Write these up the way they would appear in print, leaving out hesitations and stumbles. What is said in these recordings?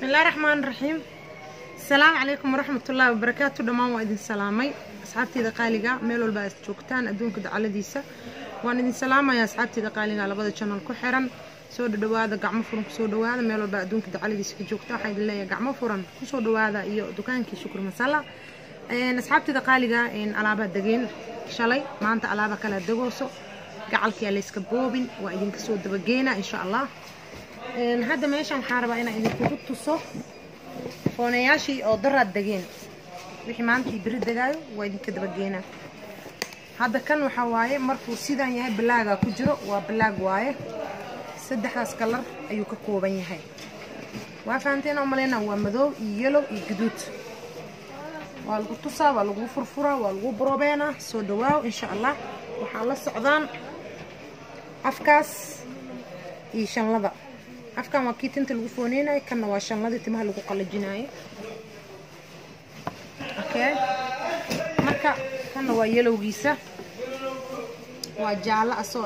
بسم الله الرحمن الرحيم. السلام عليكم ورحمة الله وبركاته. دمان وإذن سلامي أصحابتي دقالقة ميلو الباس جوكتان أدونك دعالة ديسة وأنا إذن سلامة يا أصحابتي دقالقة لبدا channel كحيران سو دوادا قعمو فرن كسو دوادا ميلو الباس أدونك دعالة ديسة جوكتان حيد الله يا قعمو فرن كسو دوادا إيو دوكانكي شكر مسالة. أصحابتي دقالقة إن ألعابها دقين شالي ما أنت ألعابها كلا دقوسو قعالكي أليسك بوبين وإذن كسو دبقينا إن شاء الله. هذا ماشي محاربة أنا إذا كنت تصح فونياشي أو ضرر الدجين وحي ما أنتي برد دجايو وإذا كده بجينا هذا كان وحواي مرفوع سيدا يهاي بلاغة كجرو وبلاغ واي سد حاس كلر أيوك كوبين يهاي وفانتين عملنا هو مذو يلو يجدود والقطصة والغفرفرة والغبروبينا سودواو إن شاء الله وحال السعودان أفكاس يشان لبا afkan waa kiitinta lagu fooneenay kana waa shanlada timaha lagu qalajinay okay marka kana waa yelowgiisa waa jaalo asoo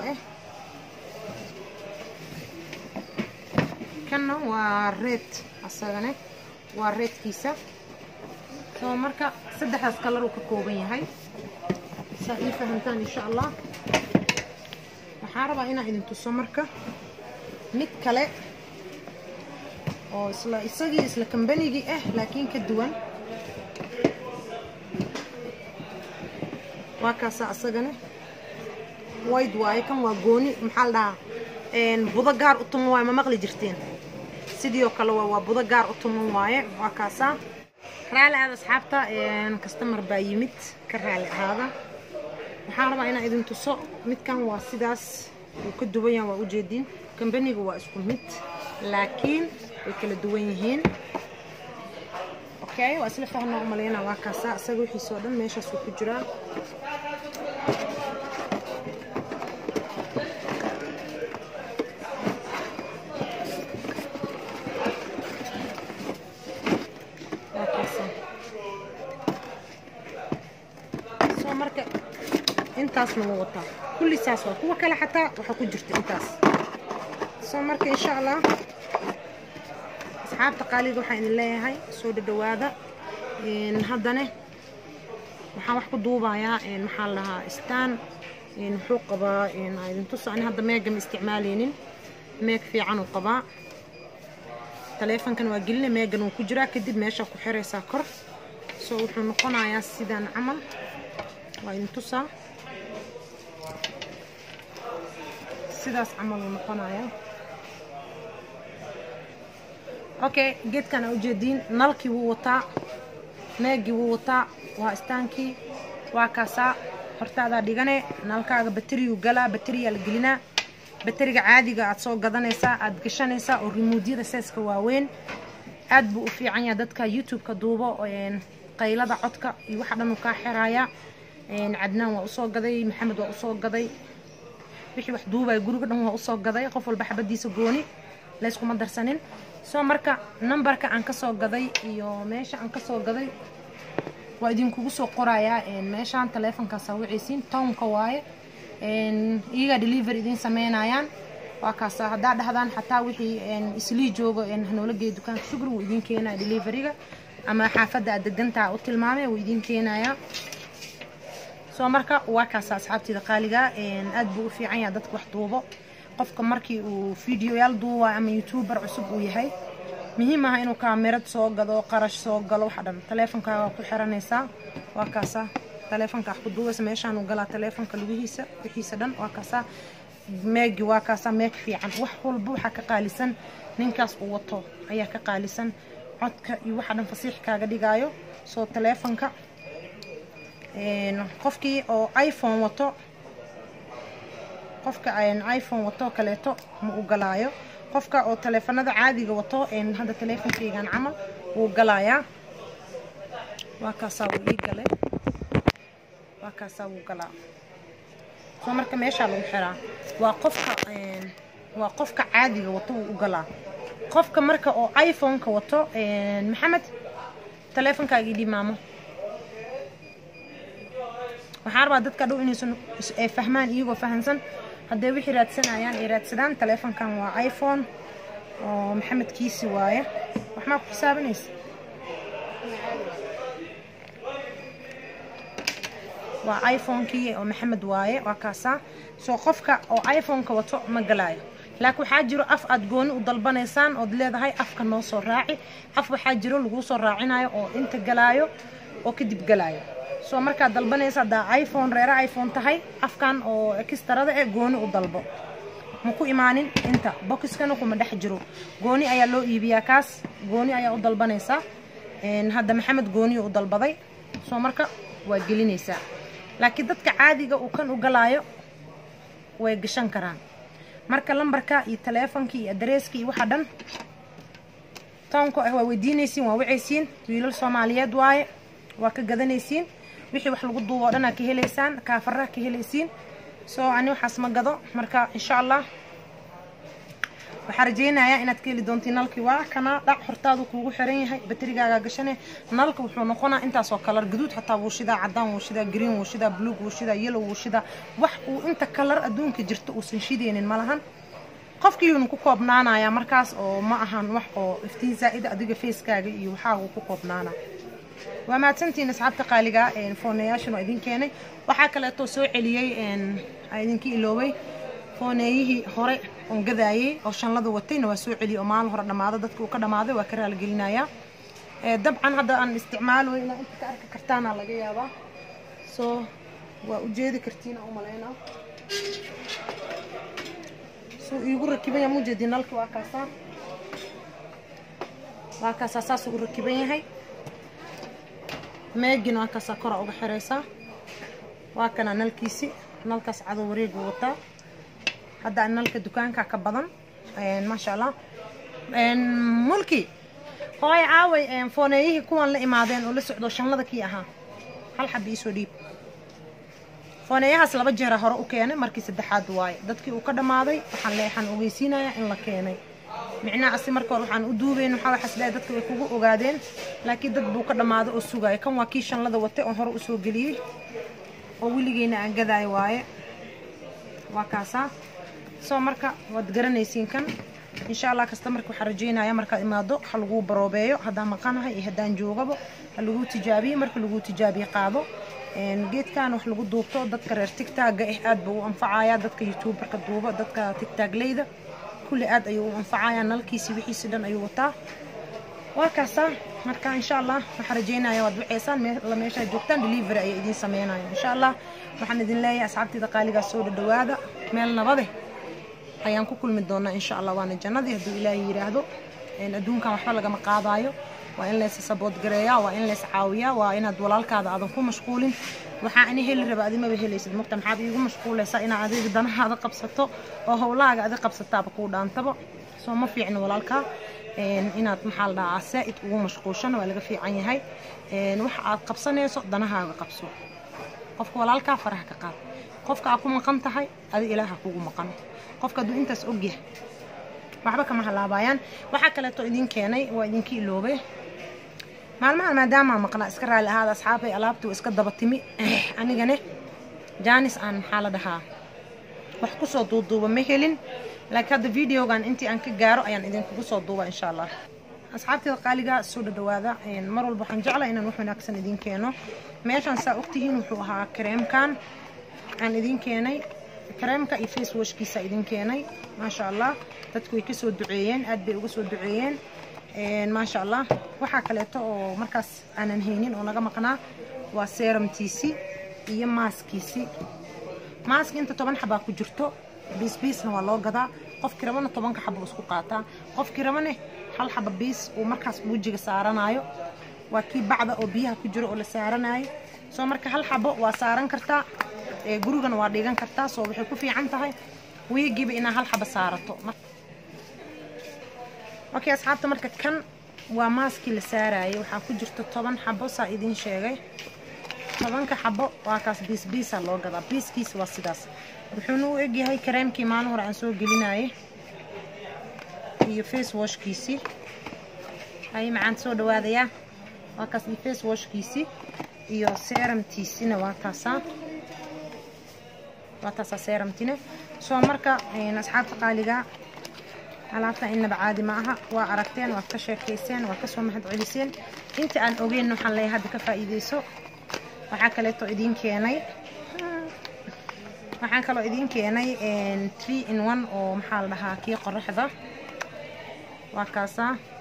kana waa red asagana waa redkiisa soo marka saddexdaas kalar uu ka kooban yahay saad fahantaan insha Allah waxaan rabaa inaan idin tuso marka mid kale oo isla kambanigi laakiin ka duwan waa kaas asagana wide way kan waa gooni maxal dhaha budo gaar u tumo way ma maqli jirteen sidoo kale waa budo gaar u tumo waaye waa kaas raali aad asxaabta customer baa yimid ka raali ahaada waxaan rabaa inaan idin tuso midkan waa sidaas uu ka duwan yahay waa u jeedin كمبنيجو واسكو ميت لكن كلا دوينهين اوكي واسل فهنا ملينا واكاسا اسغو خيسو دن ميشا سو كجرا واكاسا سو marka intaas lagu wata kulli saas waa kuwa kale xataa waxa ku jirta intaas soo marka insha Allah asxaabta qaaliga waxaan idin leeyahay soo dhawaada haddana waxaan wax ku duubayaa maxaa lahaa istaan wuxuu qabaa idin tusaan hadda meega ma isticmaaleenin meeg fiican uu qabaa taleefankan waa gelinay meegan uu ku jiraa kadib meesha ku xiraysaa kor soo wuxuu noqonayaa sidaan camal waa idin tusaa sidaas camal uu noqonayaa اوكي جيت كان وجدين نلكي ووطا ناجي ووطا واستانكي واكاسا hortaada dhigane nalkaaga batteriyo gala batteriya la gelina batteriga caadiga aad soo gadanaysa aad gashanaysa oo remote-yada seeska waaweyn aad buu u fiican yahay dadka YouTube-ka duubo qaylada codka iyo waxa dhan uu ka xiraaya Cadnaan waa u soo gaday Maxamed waa u soo gaday wixii wax duubay guriga dhan waa u soo gaday qof walba xabadiisa gooni la isku madarsanin soo marka numberka aan ka soo gaday iyo meesha aan ka soo gaday waa idin kugu soo qorayaa meeshaan taleefanka sawiraysiin townka waaye iyaga delivery idin sameynayaan waa kaas hadaa dhahdaan xataa wixii isli joogo hanoola geey dukaanka shukr uu idin keenaa deliveryga ama xaafada aad degantaa u tilmaamay uu idin keenaya soo marka waa kaas asxaabtida qaaliga aad buu u fiican yahay dadka wax duubo qofka markii uu video yal duuba ama youtuber cusub uu yahay muhiim ah inuu kaamirad soo gado qarash soo galo waxa dhan taleefankaaga ku xiranaysa waa kaasa taleefanka ku duubas meeshaan uu gala taleefanka lugihiisa wixiisa dhan waa kaasa meegi waa kaasa meeg fiican wax walba waxa ka qaalisan ninkaas uu wato ayaa ka qaalisan codka iyo waxa dhan fasiix kaaga dhigaayo soo taleefanka qofkii oo iPhone wato qofka aan iPhone wato kaleeto ma u galaayo qofka oo taleefanada caadiga wato hadda taleefankaygan camal uu galaayaa waa kaasa uu ii galay waa kaasa uu galaa soo marka meesha lagu xiraa waa qofka caadiga wato uu galaa qofka marka oo iPhone ka wato Maxamed taleefankaaga idii maamo waxaan rabaa dadka dhow inay fahmaan iyagoo fahansan haddii wixii raadsanayaan ay raadsadaan taleefankan waa iPhone oo Maxamed kiisi waaye وحما حسابنيس وايفون كي او محمد وايه وكاسا سو قفكا او ايفون كا وتو ما غلايو laakiin waxa jiro af aad gooni u dalbanaysaan oo leedahay afka noo soo raaci af waxa jiro lagu soo raacinayo oo inta galaayo oo kadib galaayo soo marka dalbanaysa da iPhone reera iPhone tahay afkan oo extra-da ee gooni u dalbo ma ku imaanin inta boxkana kuma dhex jiro gooni ayaa loo iibiyaa kaas gooni ayaa u dalbanaysa hadda maxamed gooni u dalbaday soo marka waa gelinaysaa laakiin dadka caadiga uu kan u galaayo way gashan karaan marka lambarka iyo telefonka iyo addresska iyo waxa dhan taanko ah waa weydiinaysiin waa wicaysiin wiilal Soomaaliyeed waaye waa ka gadanaysiin wixii wax lagu duubo dhanaa ka heleysaan kaafaraha ka heleysiin soo ani waxaas ma gado marka insha Allah waxaan rajeynayaa inaad ka heli doontiin nalkii waa kana dhac hortaadu kuugu xiran yahay batarigaaga gashane nalka wuxuu noqonaa intaas oo kala gaduud xataa wuu shida cadaan wuu shida green wuu shida blue wuu shida yellow wuu shida wax uu inta kalar adduunka jirto uu san shideenin malahan qofkii uu ku koobnaanaya markaas oo ma ahan wax oo iftiin zaa'id adiga facekaaga iyo waxa uu ku koobnaana waa maadsantiin asxaabta qaaliga foonayaashan oo idin keenay waxa kale oo soo celiyay idinkii iloobay fooneeyihii hore oo gadaayay oo shanlada watayna waa soo celiyay oo maal hore dhamaado dadka uu ka dhamaaday waa ka raal gelinaya dabcan hadda aan isticmaalo ina inta ka arki kartaana laga yaabaa soo waa u jeedi kartiin oo maleena soo igu rakibaya mujeedin nalka waa kaasa saas uu rakiban yahay meegina waa kaasa kor uga xireysa waa kana nalkiisi nalkaas cado wareeg wata hadda nalka dukaanka ka badan ma sha Allah mulki hooy caaway fooneeyihii kuwan la imaadeen oo la socdo shanlada kii ahaa hal xab isoo dhiib fooneeyahaas laba jeer hore u keenay markii saddexaad waay dadkii uu ka dhamaaday waxaan leexan ogeysiinayaa in la keenay micnaa asi marka hore waxaan u duubeen waxa xasday dadka way kugu ogaadeen laakiin dad buu ka dhamaaday oo sugay kan waa kii shanlada watay oo hore u soo galiyay oo wiligeena aan gaday waaye waa kaasa soo marka wad garanaysiin kan insha Allah customer-ka waxa rajeynaya marka imaado waxa lagu baroobeeyo hadaan maqanahay iyo hadaan joogabo lagu tijaabiyo marka lagu tijaabiyo qaado geedkan wax lagu duubto dadka reer TikTok aad buu anfacaya dadka YouTuber-ka duuba dadka TikTok leeyda kulli aad ayuu anfacaya nalkiisi wixiisa dhan ayuu wataa waa kaasa marka insha Allah waxa rajeynaya wad wixeysan meesha joogtaan delivery ay idin sameeyaan insha Allah waxaan idin leeyahay asxaabtida qaaliga soo dhawaada meel nabad ah ayaan ku kulmi doonaa insha Allah waana jannadii haduu Ilaahay yiraahdo adduunkan waxba laga ma qaadayo waa in la support gareeyaa waa in la caawiyaa waa inaad walaalkaada aadan ku mashquulin waxa aan heli raba adima helaysid marka maxaad iigu mashquulaysaa inaad adiga danahaada qabsato oo hawlaaga adiga qabsataaba ku dhaantaba soo ma fiicna walaalka inaad maxal dhaca saa'id ugu mashquulshan waa laga fiican yahay waxa aad qabsanayso danahaaga qabso qofka walaalka faraha ka qaad qofka aad ku maqan tahay adiga Ilaaha kugu maqan qofka duu intaas ogyahay waxba kama halaabayaan waxa kale oo idin keenay waa idinkii iloobay maalmahan maadaama maqna iska raali ahaada asxaabay alaabtu iska daba timi anigana jaanis aan xaalad ahaa wax ku soo duuduuba ma helin laakiin hadda videogan intii aan ka gaaro ayaan idinkugu soo duuba insha Allah asxaabtida qaaliga soo dhawaada mar walba waxaan jeclahay inaan wax wanaagsan idin keeno meeshan saa ogtihiin wuxuu ahaa kareemkan aan idin keenay kareemka iyo face washkiisa idin keenay ma sha Allah dadku way ka soo duceeyeen aad bay uga soo duceeyeen ما شاء الله waxa kale oo markaas aanan haynin oo naga maqnaa waa serumtiisi iyo maaskiisi maask inta 10 xabaa ku jirto bisna waa loo gadaa qofkii rabana 10 xabo isku qaataa qofkii rabana hal xabo bis oo markaas wajiga saaranayo waa kii bacda oo biyaha ku jiro oo la saaranayo soo marka hal xabo waa saaran kartaa gurigana waa dhigan kartaa soo waxay ku fiican tahay weegiba ina hal xabo saarato اوكي asxaabta marka kan waa maaski la saarayo waxa ku jirto 10 xabo saa idin sheegay 10 xabo waa kaas bis loo gadaa biskiis waa sidaas wuxuu u eg yahay kareemkii maalin hore aan soo gelinayay iyo face washkiisi ay macaan soo dhawaadaya waa kaas face washkiisi iyo serumtiisina waa taasa serumtina soo marka asxaabta qaaliga alaabta inaba caadi ma aha waa aragteen waa ka sheekayseen waa ka soo mahad celiseen inta aan ogeyn waxaan leeyahay hadda ka faa'iideyso waxaa kaleeto idin keenay waxaan kaloo idin keenay 3 in 1 oo maxaa la dhahaa kii qorraxda waa kaasa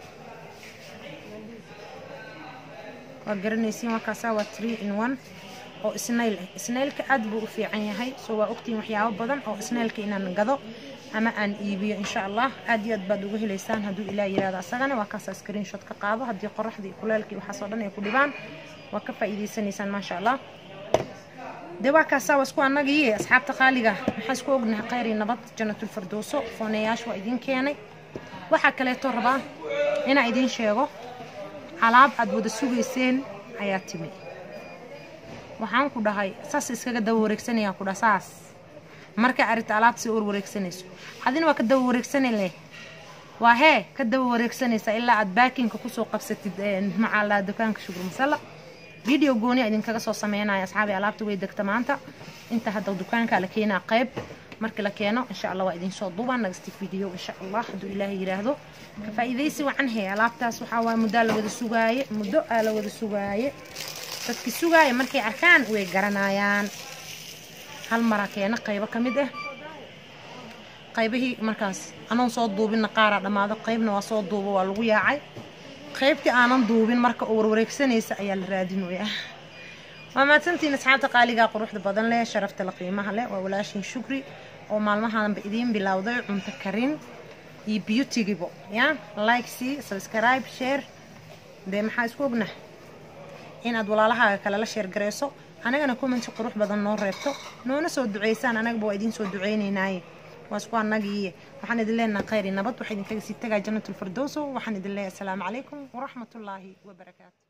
waa garanaysiin waa kaasa waa 3 in 1 oo snailka aad buu u fiican yahay soo waa ogtiin waxyaabo badan oo snailka inaan gado ama aan iibiyo insha Allah aad iyo aad baad ugu heleysaan hadduu ilaa yiraahdo asagana waa kaasa screenshot ka qaado haddii qorraxdii kuleelkii waxa soo dhan ay ku dhibaan waa ka faa'iideysanaysaan ma sha Allah دوا كاسا واسكو انغي اصحاب تقاليغا waxaa isku ognahay khayr iyo nabad jannatul firdaws fooneyash waa idin keenay waxa kale to rabaa ina idin sheego alaab aad wada sugeyseen ayaa timi waxaan ku dhahay saas iskaga daw wareegsanaya ku dhasaas marka arinta alaab si wareegsanayso hadina waa ka daw wareegsanay waa hee ka daw wareegsanaysa ilaa aad baakinka ku soo qabsatid macaala dukaanka shukr masala فيديو جوني أدين كذا صمينا يا أصحابي على لابتوب يدك تمانتا أنت هذا الدكان كالكينا قيب مرك لكينا إن شاء الله وإدين صوت ضوبا نقصتي فيديو إن شاء الله حدو إلهي يراهدو فإذا يسوى عنه لابتا سوحاوا مدال وذا السوقاية مدقة وذا السوقاية تسكي السوقاية مركي عركان ويقرنايان هالمرة كينا قيبة كمده قيبه مركز أنا صوت ضوبين نقارع لما هذا قيبنا وصوت ضوبه والوياعي qaybtii aanan duubin marka uu wareegsanaysa ayaa la raadinayaa ma tantiin asxaabta qaaliga quruxda badan leh sharafta la qiimaha leh waa walaashin shukri oo maalmahan ba idin bilowday cunto karin iyo beauty-gibo ya like si subscribe share de maxaa isku ognahay inaad walaalahaaga kale la share gareyso anagana comment qurux badan noo reebto noona soo duceysaan anaga baa idin soo duceynaynaay واسكو النقية وحنا دلنا خير نبض وحنا كذا ستة جنة الفردوس وحنا دلنا السلام عليكم ورحمة الله وبركاته.